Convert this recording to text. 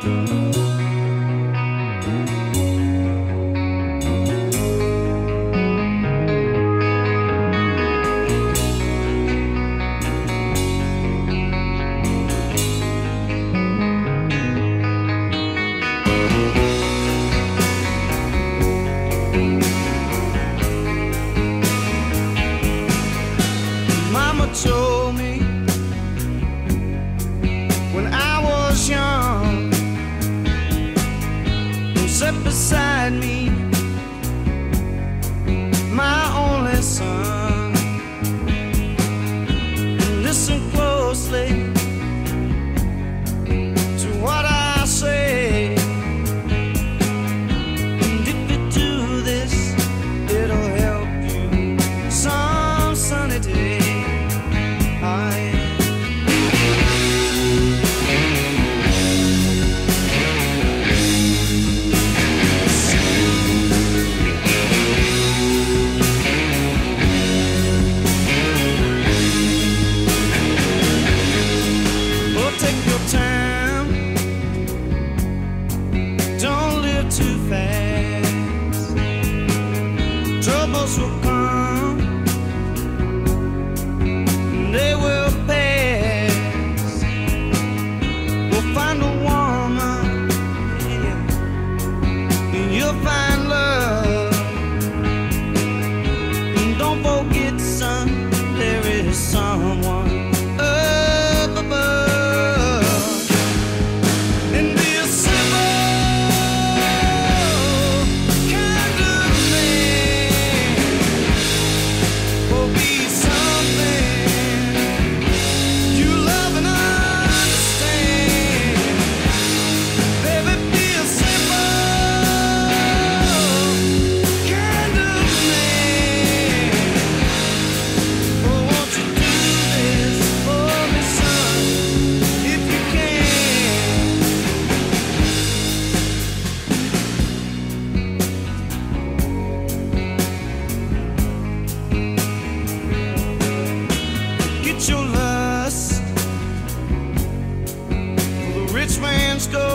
Mama told me when I was young, and sat beside me, my only son. And listen closely to what I say, and if you do this, it'll help you some sunny day. Take your time, don't live too fast. Troubles will come, they will pass. We'll find a woman, yeah, and you'll find love. And don't forget, son, there is someone up above. Your lust for the rich man's gold.